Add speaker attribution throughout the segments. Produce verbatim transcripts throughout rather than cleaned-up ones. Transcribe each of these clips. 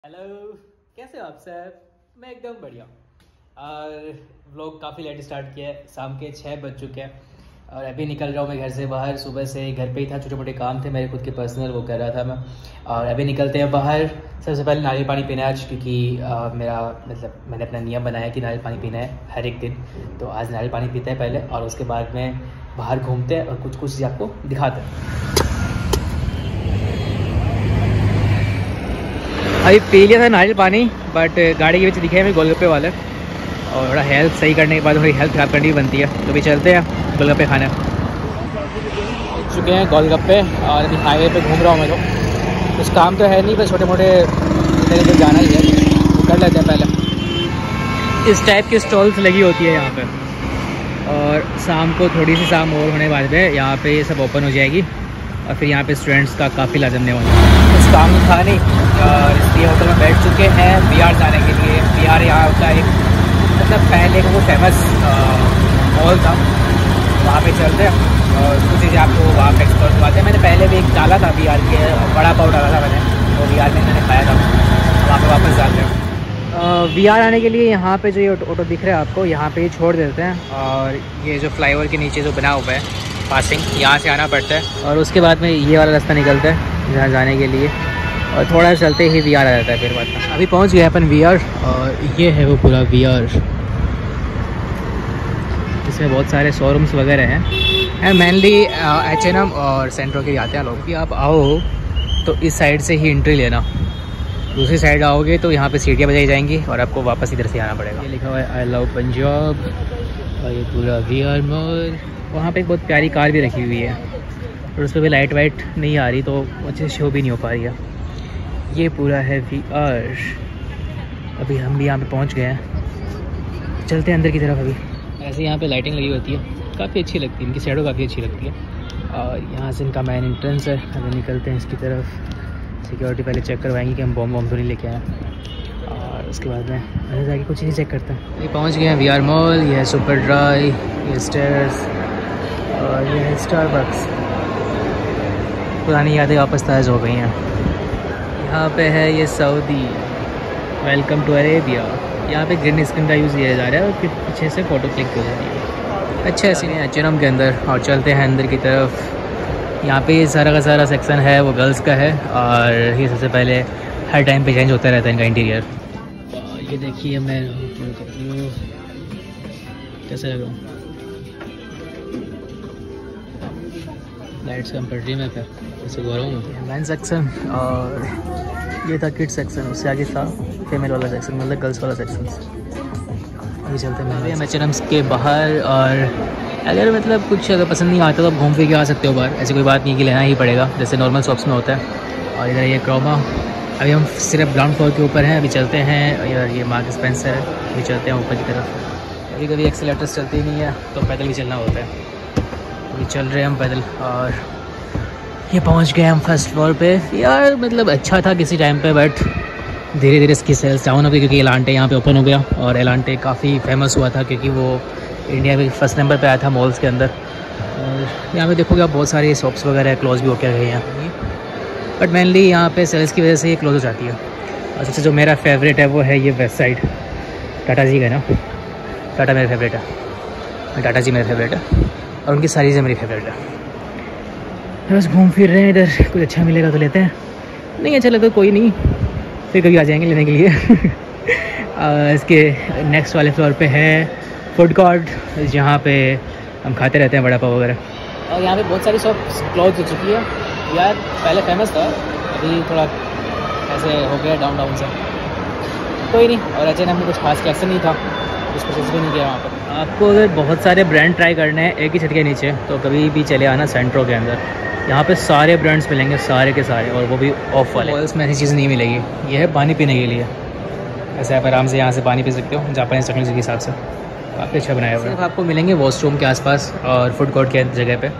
Speaker 1: Hello, कैसे हो आप सब? मैं एकदम बढ़िया। और व्लॉग काफ़ी लेट स्टार्ट किया है, शाम के छः बज चुके हैं और अभी निकल रहा हूँ मैं घर से बाहर। सुबह से घर पे ही था, छोटे मोटे काम थे मेरे खुद के पर्सनल, वो कर रहा था मैं। और अभी निकलते हैं बाहर। सबसे पहले नारियल पानी पीना है आज, क्योंकि आ, मेरा मतलब मैंने अपना नियम बनाया कि नारियल पानी पीना है हर एक दिन। तो आज नारियल पानी पीते हैं पहले, और उसके बाद में बाहर घूमते हैं और कुछ कुछ चीज़ आपको दिखाते हैं। अभी पी लिया था नारियल पानी, बट गाड़ी के बीच दिखे हमें गोलगप्पे वाले, और थोड़ा हेल्थ सही करने के बाद थोड़ी हेल्थ खराब करनी बनती है, तो भी चलते हैं गोलगप्पे खाने। चुके हैं गोलगप्पे और अभी हाईवे पे घूम रहा हूँ मैं। तो कुछ काम तो है नहीं, बस छोटे मोटे मेरे को जाना ही है, तो कर लेते हैं पहले। इस टाइप की स्टॉल्स लगी होती है यहाँ पे, और शाम को थोड़ी सी शाम और होने बाद में यहाँ पे ये सब ओपन हो जाएगी, और फिर यहाँ पे स्टूडेंट्स का काफ़ी जमने वाला है। कुछ काम था नहीं और इसलिए होटल में बैठ चुके हैं बिहार जाने के लिए। बिहार यहाँ का एक मतलब पहले का वो फेमस मॉल था, वहाँ पे चलते हैं और कुछ चीज़ें आपको वहाँ पे एक्सप्लोर करवाते हैं। मैंने पहले भी एक डाला था बिहार के, बड़ा पाव डाला था मैंने, वो बिहार में मैंने खाया था। वहाँ पे वापस जाते हैं। बिहार आने के लिए यहाँ पे जो ये ऑटो दिख रहा है आपको, यहाँ पे ही छोड़ देते हैं, और ये जो फ्लाईओवर के नीचे जो बना हुआ है पासिंग, यहाँ से आना पड़ता है, और उसके बाद में ये वाला रास्ता निकलता है जहाँ जाने के लिए, और थोड़ा चलते ही वी आर आ जाता है फिर बाद में। अभी पहुँच गए अपन वी आर, और ये है वो पूरा वी आर। इसमें बहुत सारे शोरूम्स वगैरह हैं, मेनली एच एन एम और सेंट्रो के आते हैं लोग। भी आप आओ तो इस साइड से ही एंट्री लेना, दूसरी साइड आओगे तो यहाँ पे सीढ़ियाँ बजाई जाएंगी और आपको वापस इधर से आना पड़ेगा। ये लिखा हुआ है आई लव पंजाब, और ये पूरा वी आर मॉल। वहाँ पे एक बहुत प्यारी कार भी रखी हुई है, और उस पर भी लाइट वाइट नहीं आ रही, तो अच्छे से शो भी नहीं हो पा रही है। ये पूरा है वी आर। अभी हम भी यहाँ पे पहुँच गए हैं, चलते हैं अंदर की तरफ। अभी ऐसे यहाँ पे लाइटिंग लगी होती है, काफ़ी अच्छी लगती है, इनकी शैडो काफ़ी अच्छी लगती है। और यहाँ से इनका मेन एंट्रेंस है। अभी निकलते हैं इसकी तरफ। सिक्योरिटी पहले चेक करवाएंगी कि हम बॉम्ब बॉम्ब तो नहीं लेके आए, और उसके बाद में अंदर जाके कुछ चीज़ें चेक करते हैं। ये पहुँच गए हैं वी आर मॉल। ये है सुपर ड्राई, ये स्टेयर्स, और ये है स्टारबक्स। पुरानी यादें वापस ताज़ा हो गई हैं। यहाँ पे है ये सऊदी, वेलकम टू अरेबिया। यहाँ पे ग्रीन स्क्रीन का यूज़ किया जा रहा है, और फिर पीछे से फ़ोटो क्लिक हो जाती है। अच्छा सीन है एच एन एम के अंदर, और चलते हैं अंदर की तरफ। यहाँ पे सारा का सारा सेक्शन है वो गर्ल्स का है, और ये सबसे पहले हर टाइम पे चेंज होता रहता है इनका इंटीरियर। ये देखिए मैं कैसा लग रहा हूँ, लाइट्स कम पड़ रही है मैं फिर ऐसे बोल रहा हूँ। मैन सेक्शन, और ये था किड सेक्शन, उससे आगे था फीमेल वाला सेक्शन, मतलब गर्ल्स वाला सेक्शन। अभी चलते हैं हम एच एन एम्स के बाहर, और अगर मतलब कुछ अगर पसंद नहीं आता तो आप घूम फिर के आ सकते हो बाहर, ऐसी कोई बात नहीं कि लेना ही पड़ेगा जैसे नॉर्मल शॉप्स में होता है। और इधर ये क्रोमा। अभी हम सिर्फ ग्राउंड फ्लोर के ऊपर हैं, अभी चलते हैं। यार ये मार्क स्पेंसर है, अभी चलते हैं ऊपर की तरफ। कभी कभी एक्सीलेटर्स चलते ही नहीं है, तो पैदल भी चलना होता है। अभी चल रहे हैं हम पैदल, और ये पहुंच गए हम फर्स्ट फ्लोर पे। यार मतलब अच्छा था किसी टाइम पे, बट धीरे धीरे इसकी सेल्स डाउन हो गई, क्योंकि एलांटे यहाँ पे ओपन हो गया, और एलांटे काफ़ी फेमस हुआ था क्योंकि वो इंडिया में फर्स्ट नंबर पे आया था मॉल्स के अंदर। और यहाँ पे देखोगे आप बहुत सारे शॉप्स वगैरह क्लोज भी होकर गए हैं, बट मेनली यहाँ पे सेल्स की वजह से ये क्लोज हो जाती है। और सबसे जो मेरा फेवरेट है वो है ये वेस्ट साइड, टाटा जी का ना, टाटा मेरा फेवरेट है, टाटा जी मेरा फेवरेट है, और उनकी सारी चीज़ें मेरी फेवरेट है। बस घूम फिर रहे हैं इधर, कुछ अच्छा मिलेगा तो लेते हैं, नहीं अच्छा लगता तो कोई नहीं, फिर कभी आ जाएंगे लेने के लिए। इसके नेक्स्ट वाले फ्लोर पे है फूड कोर्ट, जहाँ पे हम खाते रहते हैं बड़ा पाव वगैरह। और यहाँ पे बहुत सारी शॉप क्लोज हो चुकी है यार, पहले फेमस था, अभी थोड़ा ऐसे हो गया डाउन डाउन से, कोई नहीं। और एच एन एम में कुछ खास कलेक्शन नहीं था, कुछ परचेज भी नहीं किया वहाँ पर। आपको अगर बहुत सारे ब्रांड ट्राई करने हैं एक ही छत के नीचे, तो कभी भी चले आना सेंट्रो के अंदर। यहाँ पे सारे ब्रांड्स मिलेंगे, सारे के सारे, और वो भी ऑफ वाले। मॉल्स में ऐसी चीज़ नहीं मिलेगी। ये है पानी पीने के लिए, ऐसे आप आराम से यहाँ से पानी पी सकते हो जापानीज टेक्नोलॉजी के हिसाब से, काफ़ी अच्छा बनाया हुआ है। सिर्फ आपको मिलेंगे वॉशरूम के आसपास और फूड कोर्ट के जगह पे।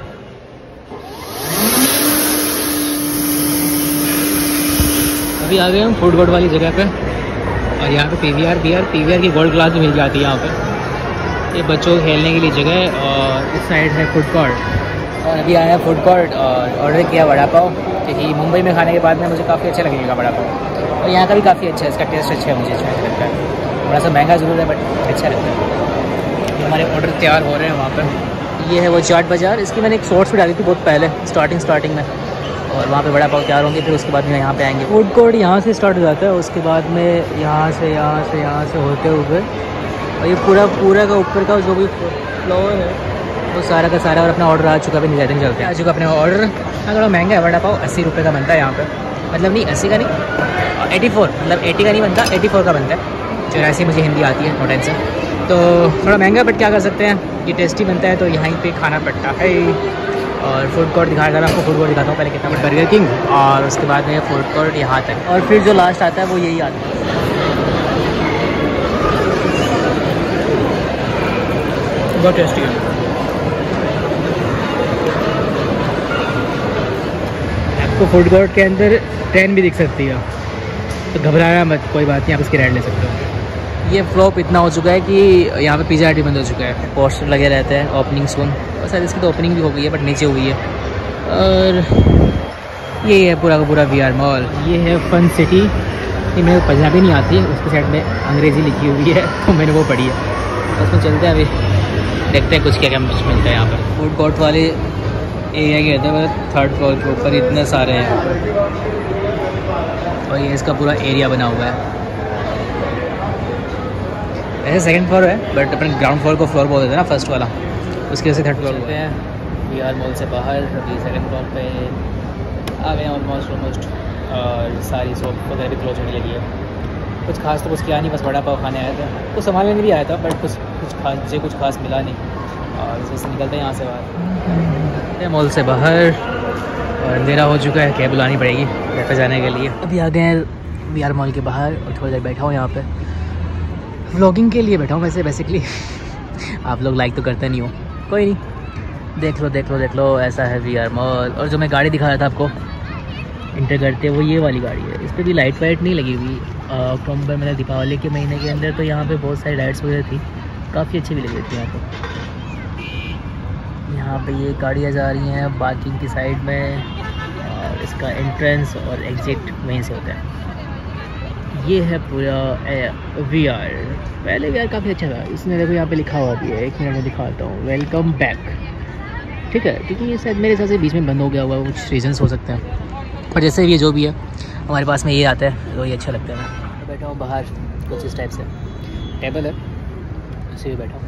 Speaker 1: अभी आ गए हम फूड कोर्ट वाली जगह पे, और यहाँ पे PVR B R PVR की गोल्ड क्लास भी मिल जाती है यहाँ पे। ये बच्चों को खेलने के लिए जगह है, और इस साइड है फूड कोर्ट। और अभी आया फूड कोर्ट और ऑर्डर किया वड़ा पाव, क्योंकि मुंबई में खाने के बाद में मुझे काफ़ी अच्छा लगेगा वड़ा पाव। और यहाँ का भी काफ़ी अच्छा है, इसका टेस्ट अच्छा है मुझे अच्छा लगता है। थोड़ा सा महंगा ज़रूर है बट अच्छा लगता है। हमारे ऑर्डर तैयार हो रहे हैं वहाँ पर। ये है वो चाट बाज़ार, इसकी मैंने एक शॉर्ट्स भी डाली थी बहुत पहले स्टार्टिंग स्टार्टिंग में, और वहाँ पे वड़ा पाव तैयार होंगे, फिर उसके बाद में यहाँ पे आएंगे। फूड कोर्ट यहाँ से स्टार्ट हो जाता है, उसके बाद में यहाँ से यहाँ से यहाँ से होते हुए, और ये पूरा पूरा का ऊपर का जो भी फ्लोर है वो सारा का सारा, और अपना ऑर्डर आ चुका है। नहीं जाते चलते हैं, आ चुका अपने ऑर्डर। हाँ थोड़ा महंगा है वड़ा पाव, अस्सी रुपये का बनता है यहाँ पर, मतलब नहीं अस्सी का नहीं, एटी फोर मतलब एटी का नहीं बनता, एटी फोर का बनता है। चौरासी मुझे हिंदी आती है, नो टेंशन। तो थोड़ा महंगा बट क्या कर सकते हैं, ये टेस्टी बनता है तो यहीं पे खाना पड़ता है। और फूड कोर्ट दिखा रहा था आपको, फूड कोर्ट दिखाता हूँ पहले कितना बड़ा, बर्गर किंग, और उसके बाद में फूड कोर्ट यहाँ तक, और फिर जो लास्ट आता है वो यही आता है। बहुत टेस्टी है। आपको फूड कोर्ट के अंदर ट्रेन भी दिख सकती है, तो घबराना मत, कोई बात नहीं, आप इसकी राइड ले सकते हो। ये फ्लॉप इतना हो चुका है कि यहाँ पे पिज़्ज़ा हट भी बंद हो चुका है, पोस्टर लगे रहते हैं ओपनिंग सून, और शायद इसकी तो ओपनिंग भी हो गई है बट नीचे हुई है। और ये है पूरा का पूरा वी आर मॉल। ये है फन सिटी, ये मेरे को पंजाबी नहीं आती है, उसके साइड में अंग्रेज़ी लिखी हुई है तो मैंने वो पढ़ी है। उसमें चलते हैं, अभी देखते हैं कुछ क्या क्या कुछ मिलता है यहाँ पर। फूड कोर्ट वाले एरिया के रहते हैं थर्ड फ्लोर के ऊपर, इतने सारे हैं यहाँ पर, और ये इसका पूरा एरिया बना हुआ है। ऐसे सेकंड फ्लोर है बट अपन ग्राउंड फ्लोर को फ्लोर बोल देते हैं ना, फर्स्ट वाला, उसकी वजह से थर्ड फ्लोर होते हैं। वी आर मॉल से बाहर अभी सेकंड फ्लोर पे आ गए ऑलमोस्ट ऑलमोस्ट और सारी शॉप वगैरह भी क्लोज होने लगी है। कुछ खास तो कुछ किया नहीं, बस वड़ा पाव खाने आया था, कुछ सामान लेने भी आया था बट कुछ कुछ खास मुझे कुछ खास मिला नहीं, और इस वजह से निकलते हैं यहाँ से बाहर मॉल से बाहर। और अंधेरा हो चुका है, कैब बुलानी पड़ेगी घर पर जाने के लिए। अभी आ गए हैं वी आर मॉल के बाहर, और थोड़ी देर बैठा हूँ यहाँ पे, व्लॉगिंग के लिए बैठा हूँ वैसे बेसिकली। आप लोग लाइक तो करते नहीं हो, कोई नहीं, देख लो देख लो देख लो, ऐसा है वी आर मॉल। और जो मैं गाड़ी दिखा रहा था आपको इंटर करते, वो ये वाली गाड़ी है, इस पर भी लाइट वाइट नहीं लगी हुई। अक्टूबर मतलब दीपावली के महीने के अंदर तो यहाँ पे बहुत सारी लाइट्स वगैरह थी, काफ़ी अच्छी भी लगी हुई थी यहाँ पर। यहाँ पे ये गाड़ियाँ जा रही हैं पार्किंग की साइड में, और इसका एंट्रेंस और एग्ज़िट वहीं से होता है। ये है पूरा वी आर। पहले वी आर काफ़ी अच्छा था, इसमें देखो यहाँ पे लिखा हुआ भी है, एक मिनट में दिखाता हूँ, वेलकम बैक, ठीक है, क्योंकि ये शायद मेरे हिसाब से बीच में बंद हो गया हुआ, कुछ रीजंस हो सकते हैं, पर जैसे भी ये जो भी है हमारे पास में ये आता है तो ये अच्छा लगता है। मैं बैठा हूँ बाहर कुछ इस टाइप से, टेबल है उसी भी बैठा हूँ।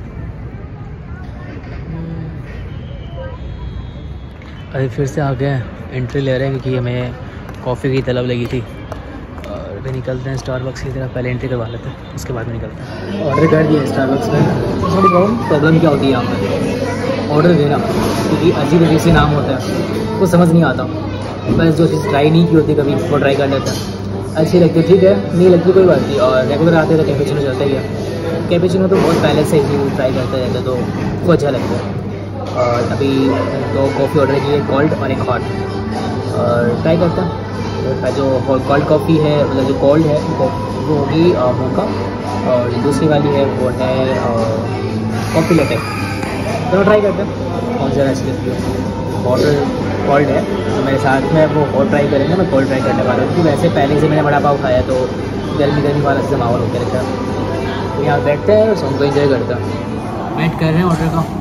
Speaker 1: अभी फिर से आ गए एंट्री ले रहे हैं क्योंकि हमें कॉफ़ी की तलब लगी थी, और फिर निकलते हैं स्टारबक्स की तरफ, पहले एंट्री करवा लेते हैं उसके बाद में निकलते हैं। ऑर्डर कर दिया स्टारबक्स में। थोड़ी बहुत प्रॉब्लम क्या होती है यहाँ पर ऑर्डर देना, क्योंकि अजीब अजीब से नाम होता है, कुछ समझ नहीं आता, बस जो चीज़ ट्राई नहीं की होती कभी वो ट्राई कर लेते हैं, अच्छी लगती है ठीक है, नहीं लगती कोई बात नहीं। और रेगुलर आते तो कैपेचिनो चलता ही है, कैपेचिनो तो बहुत पहले से ही ट्राई करते रहते तो वो अच्छा लगता है। और अभी दो कॉफ़ी ऑर्डर की है, कोल्ड और एक हॉट, और ट्राई करता हूँ। जो कोल्ड कॉफ़ी है मतलब जो कोल्ड है वो वो होगी मोका, और जो दूसरी वाली है वो है कॉफ़ी लेटे, दोनों ट्राई करते हैं कौन सा अच्छी लगती है। ऑर्डर कोल्ड है तो मेरे साथ में वो और ट्राई करेंगे, मैं कोल्ड ट्राई करने वाला हूँ, क्योंकि वैसे पहले से मैंने वड़ा पाव खाया तो गर्मी गर्मी वाला से माहौल होकर रहता है। तो यहाँ बैठते हैं और सॉन्ग को एंजॉय करते हैं, वेट कर रहे हैं ऑर्डर का,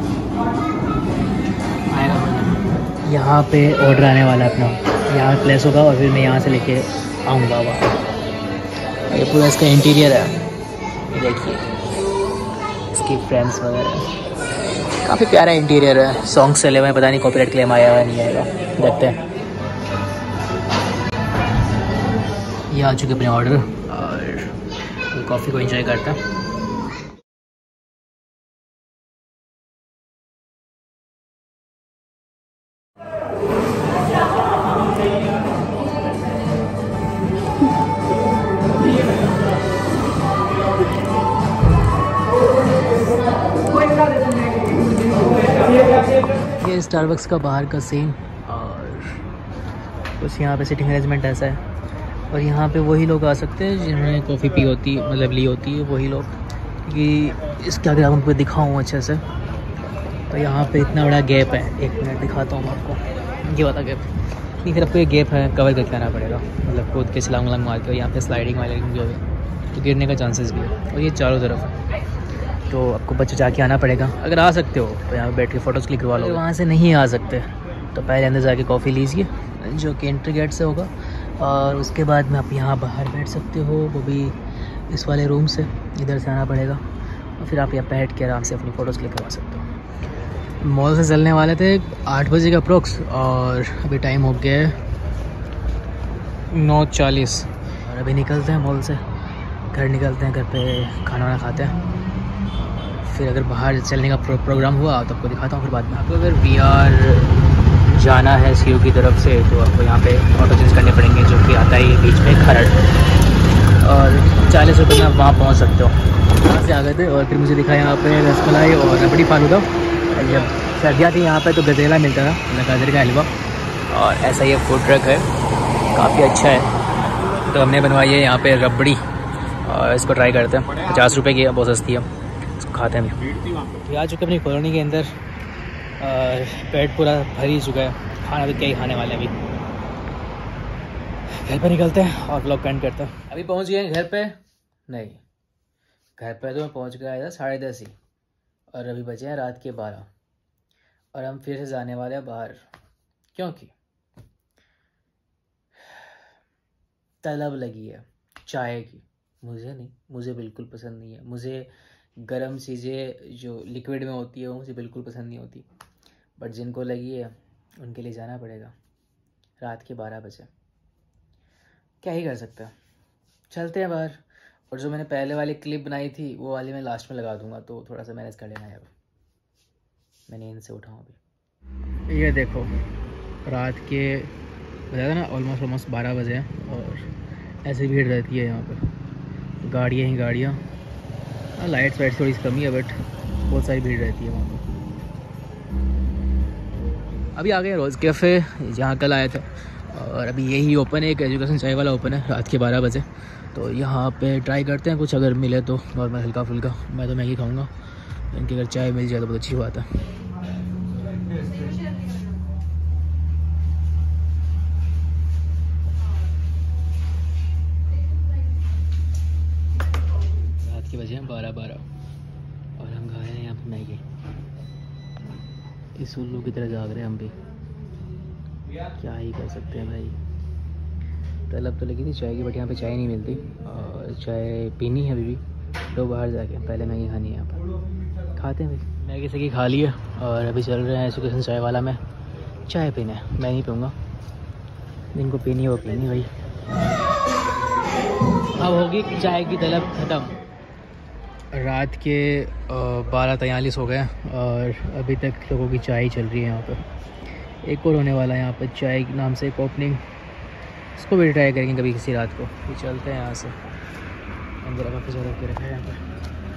Speaker 1: आएगा यहाँ पे ऑर्डर आने वाला है अपना, यहाँ प्लेस होगा और फिर मैं यहाँ से लेके आऊँगा वहाँ। ये पूरा इसका इंटीरियर है, देखिए इसकी फ्रेम्स वगैरह, काफ़ी प्यारा इंटीरियर है। सॉन्ग चले हुए हैं, पता नहीं कॉपीराइट क्लेम आया हुआ नहीं आएगा, देखते हैं। ये आ चुके अपने ऑर्डर और कॉफ़ी को एंजॉय करते हैं। ये स्टारबक्स का बाहर का सीन, और कुछ यहाँ पे सिटिंग अरेंजमेंट ऐसा है, और यहाँ पे वही लोग आ सकते हैं जिन्होंने कॉफ़ी पी होती मतलब ली होती है, वही लोग, क्योंकि इसके अगर आप उनको दिखाऊँ अच्छे से तो यहाँ पे इतना बड़ा गैप है, एक मिनट दिखाता हूँ मैं आपको, ये वाला गैप, नहीं फिर आपको ये गैप है कवर करके आना पड़ेगा, मतलब कूद के छलांग वलांग मार के, और यहाँ पे स्लाइडिंग वाइडिंग भी होगी तो गिरने का चांसेस भी है, और ये चारों तरफ है तो आपको बच जा के आना पड़ेगा। अगर आ सकते हो तो यहाँ पे बैठ के फ़ोटोज़ क्लिक करवा लो, वहाँ से नहीं आ सकते तो पहले अंदर जाके कॉफ़ी लीजिए जो कि एंट्री गेट से होगा, और उसके बाद में आप यहाँ बाहर बैठ सकते हो, वो भी इस वाले रूम से इधर से आना पड़ेगा, और फिर आप यहाँ बैठ के आराम से अपनी फ़ोटोज़ क्लिक करवा सकते हो। मॉल से चलने वाले थे आठ बजे का अप्रोक्स, और अभी टाइम हो गया है नौ चालीस, और अभी निकलते हैं मॉल से, घर निकलते हैं, घर पे खाना वाना खाते हैं, फिर अगर बाहर चलने का प्रो, प्रोग्राम हुआ तो आपको दिखाता हूँ फिर बाद में। आपको अगर वी आर जाना है सी यू की तरफ से तो आपको यहाँ पे ऑटो चेंज करने पड़ेंगे, जो कि आता है बीच में खरड़, और चालीस रुपये में आप वहाँ पहुँच सकते हो। वहाँ से आ गए थे और फिर मुझे दिखा यहाँ पे रसमलाई और रबड़ी फालूदा। जब सर्दियाँ थी यहाँ पे तो गजेला मिलता था, मतलब गाजर का हलवा, और ऐसा ये फूड ट्रक है, काफ़ी अच्छा है। तो हमने बनवाई है यहाँ पे रबड़ी, और इसको ट्राई करते हैं, पचास रुपये की बहुत सस्ती है, इसको खाते हैं। हम आ चुके अपनी कॉलोनी के अंदर, और पेट पूरा भर ही चुका है, खाना तो क्या ही खाने वाले हैं। अभी घर पे निकलते हैं और ब्लॉग एंड करते हैं। अभी पहुंच गए हैं घर पे, नहीं घर पे तो मैं पहुंच गया था साढ़े दस ही, और अभी बजे हैं रात के बारह, और हम फिर से जाने वाले हैं बाहर, क्योंकि तलब लगी है चाय की। मुझे नहीं, मुझे बिल्कुल पसंद नहीं है, मुझे गर्म चीज़ें जो लिक्विड में होती है वो मुझे बिल्कुल पसंद नहीं होती, बट जिनको लगी है उनके लिए जाना पड़ेगा। रात के बारह बजे क्या ही कर सकते हैं, चलते हैं बाहर। और जो मैंने पहले वाली क्लिप बनाई थी वो वाली मैं लास्ट में लगा दूंगा, तो थोड़ा सा मैनेज कर लेना है। अब मैं नींद से उठाऊँ अभी। ये देखो रात के बताया ना ऑलमोस्ट ऑलमोस्ट बारह बजे हैं, और ऐसी भीड़ रहती है यहाँ पर, गाड़ियाँ ही गाड़ियाँ। हाँ लाइट्स वाइट्स थोड़ी सी कमी है, बट बहुत सारी भीड़ रहती है वहाँ पर। अभी आ गए रोज़ कैफ़े, जहाँ कल आए थे, और अभी यही ओपन है, एक एजुकेशन चाय वाला ओपन है रात के बारह बजे। तो यहाँ पे ट्राई करते हैं कुछ, अगर मिले तो नॉर्मल हल्का फुल्का। मैं तो मैगी खाऊंगा, इनकी अगर चाय मिल जाए तो बहुत अच्छी बात है। रात के बजे हैं बारह बारह और हम खा रहे हैं यहाँ पर मैगी। इस उल्लू की तरह जाग रहे हैं हम भी, क्या ही कर सकते हैं भाई। तलब तो लगी थी चाय की, बट यहाँ पे चाय नहीं मिलती, और चाय पीनी है अभी भी तो बाहर जाके, पहले मैगी खानी है यहाँ पर, खाते हैं भाई। मैगी से की खा लिया, और अभी चल रहे हैं एजुकेशन चाय वाला में चाय पीने। मैं नहीं पीऊँगा, जिनको पीनी है वो पीनी भाई। अब होगी चाय की तलब ख़त्म। रात के बारह तैंतालीस हो गए, और अभी तक लोगों की चाय चल रही है यहाँ पर। एक और होने वाला है यहाँ पर चाय के नाम से एक ओपनिंग, इसको भी ट्राई करेंगे कभी किसी रात को। फिर चलते हैं यहाँ से अंदर, काफ़ी ज़्यादा के रखा है यहाँ पर।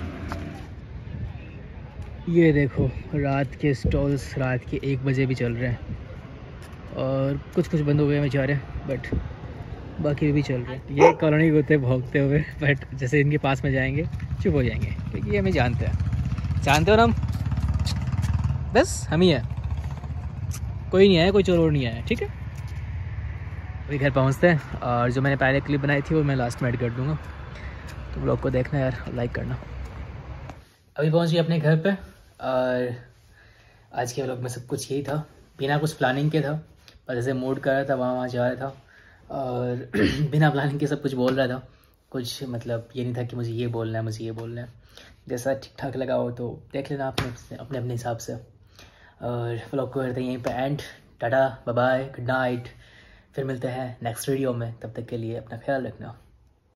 Speaker 1: ये देखो रात के स्टॉल्स रात के एक बजे भी चल रहे हैं, और कुछ कुछ बंद हो गए बेचारे, बट बाकी भी चल रहे हैं। ये कॉलोनी के होते भौंकते हुए, बट जैसे इनके पास में जाएंगे चुप हो जाएंगे, क्योंकि ये हमें जानते हैं। जानते हो ना हम, बस हम ही हैं, कोई नहीं आया, कोई चोर नहीं आया, ठीक है। अभी घर पहुंचते हैं, और जो मैंने पहले क्लिप बनाई थी वो मैं लास्ट में ऐड कर दूंगा, तो ब्लॉग को देखना यार, लाइक करना। अभी पहुंच गए अपने घर पे, और आज के ब्लॉग में सब कुछ यही था, बिना कुछ प्लानिंग के था, पर जैसे मूड कर रहा था वहाँ वहाँ जा रहा था, और बिना प्लानिंग के सब कुछ बोल रहा था। कुछ मतलब ये नहीं था कि मुझे ये बोलना है, मुझे ये बोलना है, जैसा ठीक ठाक लगा हो तो देख लेना आपने अपने अपने हिसाब से। और ब्लॉग को करते हैं यहीं पे end. Tata, bye bye, good night. फिर मिलते हैं नेक्स्ट वीडियो में, तब तक के लिए अपना ख्याल रखना।